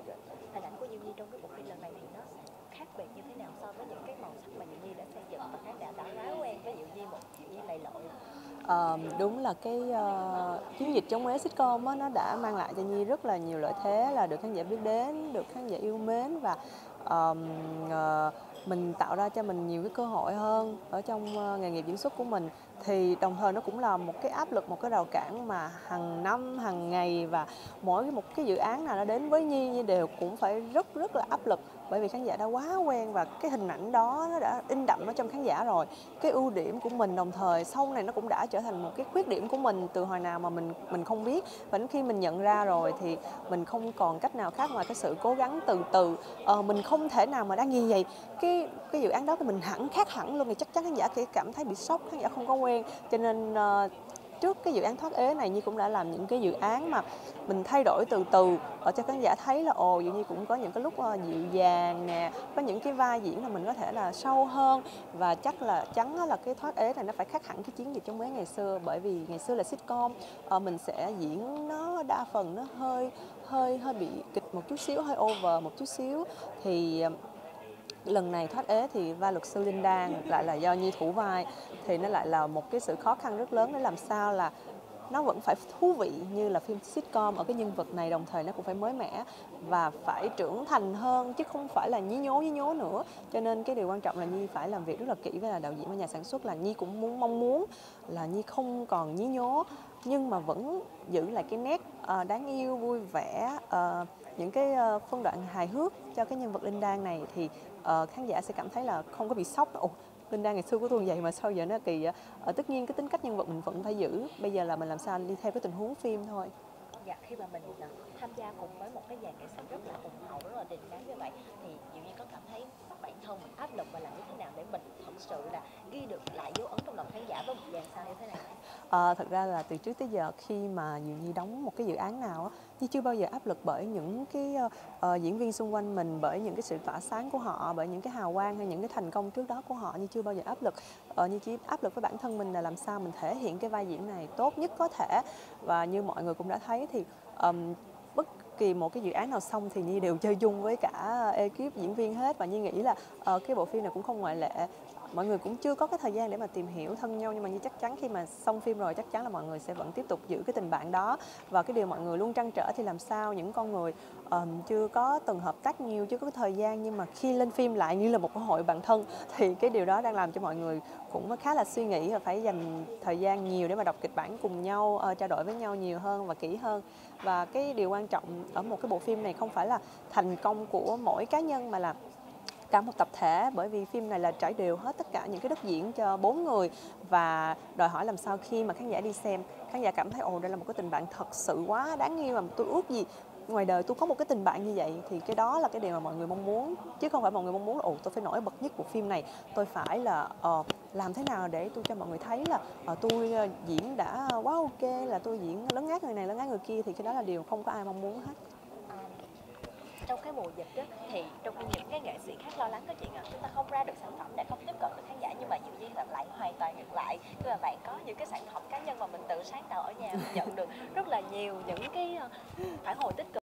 hình ảnh của Diệu Nhi trong cái bộ phim lần này thì nó sẽ khác biệt như thế nào so với những cái màu sắc mà Diệu Nhi đã xây dựng và khán giả đã quá quen với Diệu Nhi, một Diệu Nhi lầy lội? Đúng là cái chiến dịch chống ế sitcom á, nó đã mang lại cho Nhi rất là nhiều lợi thế, là được khán giả biết đến, được khán giả yêu mến, và ờm, mình tạo ra cho mình nhiều cái cơ hội hơn ở trong nghề nghiệp diễn xuất của mình. Thì đồng thời nó cũng là một cái áp lực, một cái rào cản mà hàng năm, hàng ngày, và mỗi một cái dự án nào nó đến với Nhi đều cũng phải rất rất là áp lực, bởi vì khán giả đã quá quen và cái hình ảnh đó nó đã in đậm ở trong khán giả rồi. Cái ưu điểm của mình đồng thời sau này nó cũng đã trở thành một cái khuyết điểm của mình từ hồi nào mà mình không biết, và đến khi mình nhận ra rồi thì mình không còn cách nào khác ngoài cái sự cố gắng từ từ. Mình không thể nào mà đã nghi vậy cái dự án đó của mình khác hẳn luôn, thì chắc chắn khán giả sẽ cảm thấy bị sốc, khán giả không có quen. Cho nên trước cái dự án thoát ế này, Nhi cũng đã làm những cái dự án mà mình thay đổi từ từ ở cho khán giả thấy là Diệu Nhi cũng có những cái lúc dịu dàng nè, có những cái vai diễn là mình có thể là sâu hơn. Và chắc là chắn là cái thoát ế này nó phải khác hẳn cái chiến dịch chống ế ngày xưa, bởi vì ngày xưa là sitcom, mình sẽ diễn nó đa phần nó hơi bị kịch một chút xíu, hơi over một chút xíu. Thì lần này thoát ế thì vai luật sư Linh Đan lại là do Nhi thủ vai, thì nó lại là một cái sự khó khăn rất lớn để làm sao là nó vẫn phải thú vị như là phim sitcom ở cái nhân vật này, đồng thời nó cũng phải mới mẻ và phải trưởng thành hơn chứ không phải là nhí nhố nữa. Cho nên cái điều quan trọng là Nhi phải làm việc rất là kỹ với là đạo diễn và nhà sản xuất, là Nhi cũng mong muốn là Nhi không còn nhí nhố nhưng mà vẫn giữ lại cái nét đáng yêu, vui vẻ, những cái phân đoạn hài hước cho cái nhân vật Linh Đan này, thì khán giả sẽ cảm thấy là không có bị sốc. Linh Đan ngày xưa của tôi vậy mà sao giờ nó kỳ. Tất nhiên cái tính cách nhân vật mình vẫn phải giữ, bây giờ là mình làm sao đi theo cái tình huống phim thôi. Dạ, khi mà mình tham gia cùng với một cái dàn nghệ sĩ rất là hùng hậu, rất là đình đám như vậy, thì Diệu Nhi có cảm thấy bản thân mình áp lực và làm như thế nào để mình thật sự là ghi được lại dấu ấn trong lòng khán giả với một dàn sao như thế này? Thật ra là từ trước tới giờ khi mà Diệu Nhi đóng một cái dự án nào á, Nhi chưa bao giờ áp lực bởi những cái diễn viên xung quanh mình, bởi những cái sự tỏa sáng của họ, bởi những cái hào quang hay những cái thành công trước đó của họ. Nhi chưa bao giờ áp lực. Nhi chỉ áp lực với bản thân mình là làm sao mình thể hiện cái vai diễn này tốt nhất có thể. Và như mọi người cũng đã thấy thì bất kỳ một cái dự án nào xong thì Nhi đều chơi chung với cả ekip diễn viên hết, và Nhi nghĩ là cái bộ phim này cũng không ngoại lệ. Mọi người cũng chưa có cái thời gian để mà tìm hiểu thân nhau, nhưng mà Nhi chắc chắn khi mà xong phim rồi chắc chắn là mọi người sẽ vẫn tiếp tục giữ cái tình bạn đó. Và cái điều mọi người luôn trăn trở thì làm sao những con người chưa có từng hợp tác nhiều, chưa có cái thời gian, nhưng mà khi lên phim lại như là một cái hội bạn thân, thì cái điều đó đang làm cho mọi người cũng khá là suy nghĩ và phải dành thời gian nhiều để mà đọc kịch bản cùng nhau, trao đổi với nhau nhiều hơn và kỹ hơn. Và cái điều quan trọng ở một cái bộ phim này không phải là thành công của mỗi cá nhân mà là cả một tập thể, bởi vì phim này là trải đều hết tất cả những cái đất diễn cho 4 người, và đòi hỏi làm sao khi mà khán giả đi xem, khán giả cảm thấy đây là một cái tình bạn thật sự quá đáng yêu, mà tôi ước gì ngoài đời tôi có một cái tình bạn như vậy. Thì cái đó là cái điều mà mọi người mong muốn, chứ không phải mọi người mong muốn là tôi phải nổi bật nhất của phim này, tôi phải là làm thế nào để tôi cho mọi người thấy là tôi diễn đã quá ok, là tôi diễn lấn át người này lấn át người kia. Thì cái đó là điều không có ai mong muốn hết. Trong cái mùa dịch đó, thì trong khi những cái nghệ sĩ khác lo lắng cái chuyện chúng ta không ra được sản phẩm để không tiếp cận được khán giả, nhưng mà Diệu Nhi lại hoàn toàn ngược lại, tức là bạn có những cái sản phẩm cá nhân mà mình tự sáng tạo ở nhà, mình nhận được rất là nhiều những cái phản hồi tích cực.